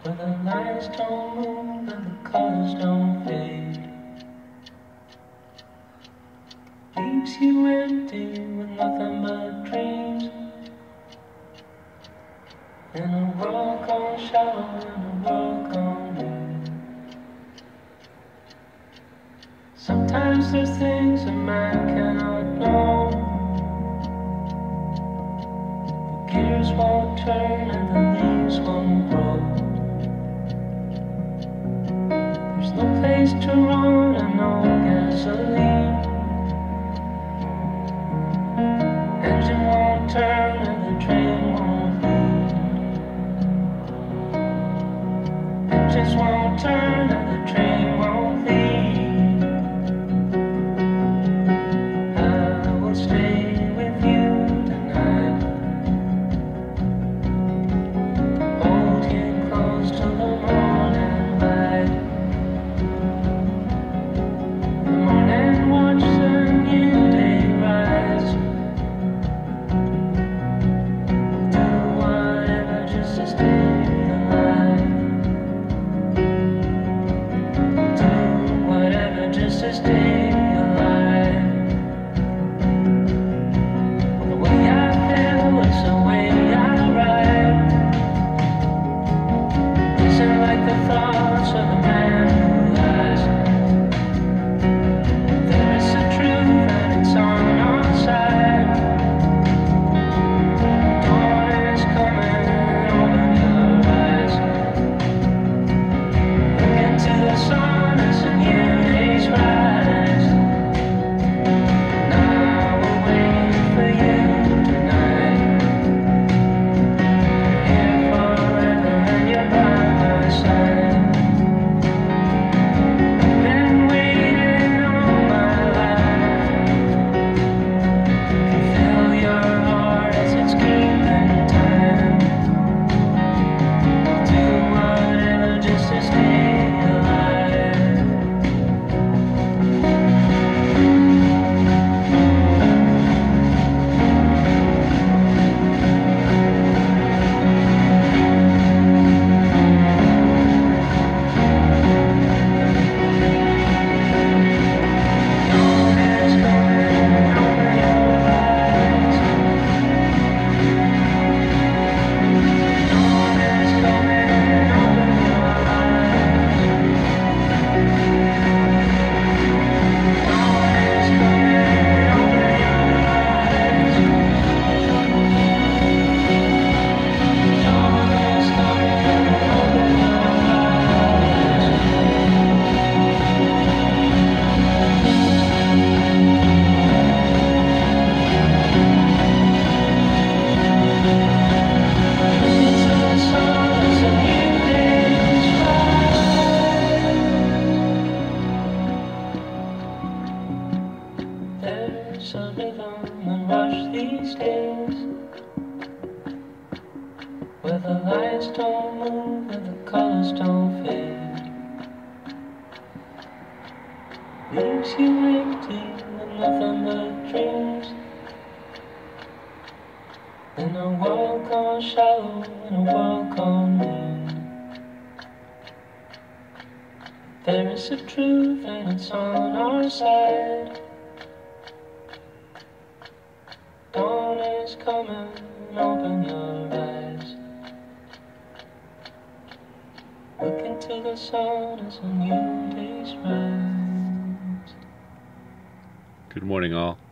where the lines don't move and the colors don't fade. Leaves you empty with nothing but dreams, in a world gone shallow, in a world gone new. Sometimes there's things a man cannot know. The gears won't turn and the leaves won't grow. There's no place to run and no gasoline. Engine won't turn and the train won't leave. Engines won't turn and the train won't leave. I will stay with you tonight. Hold you close till the morning light. The morning watch the new day rise. Do whatever just to stay alive. Do whatever just to stay alive. The way I feel is the way I ride. Isn't like the thoughts of a man who lies. There is a truth and it's on our side. Dawn is coming, open your eyes. Look into the sun as a new day's rise. Now we'll wait for you tonight. Here forever and you're by my side. I've been waiting all my life. Can feel your heart as it's keeping time. Do whatever just to stay alive. Dawn is coming, open your eyes. Dawn is coming, open your eyes. Dawn is coming, open your eyes. Dawn is coming, open your Into the sun as a new day's rise. There's a rhythm and rush these days, where the lights don't move and the colors don't fade. Leaves you empty with nothing but dreams, in a world gone shallow, in a world gone new. There is a truth and it's on our side. Dawn is coming, open your eyes. Look into the sun as a new day's rise. Good morning, all.